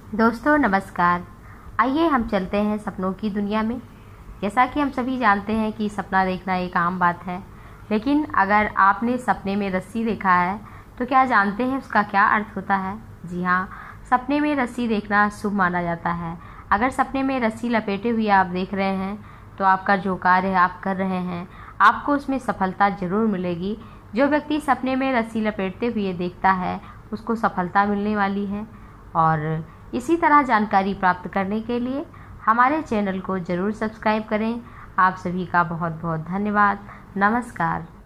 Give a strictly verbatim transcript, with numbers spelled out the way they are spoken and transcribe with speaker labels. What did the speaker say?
Speaker 1: दोस्तों नमस्कार। आइए हम चलते हैं सपनों की दुनिया में। जैसा कि हम सभी जानते हैं कि सपना देखना एक आम बात है, लेकिन अगर आपने सपने में रस्सी देखा है तो क्या जानते हैं उसका क्या अर्थ होता है? जी हाँ, सपने में रस्सी देखना शुभ माना जाता है। अगर सपने में रस्सी लपेटे हुए आप देख रहे हैं तो आपका जो कार्य आप कर रहे हैं आपको उसमें सफलता ज़रूर मिलेगी। जो व्यक्ति सपने में रस्सी लपेटते हुए देखता है उसको सफलता मिलने वाली है। और इसी तरह जानकारी प्राप्त करने के लिए हमारे चैनल को ज़रूर सब्सक्राइब करें। आप सभी का बहुत बहुत धन्यवाद। नमस्कार।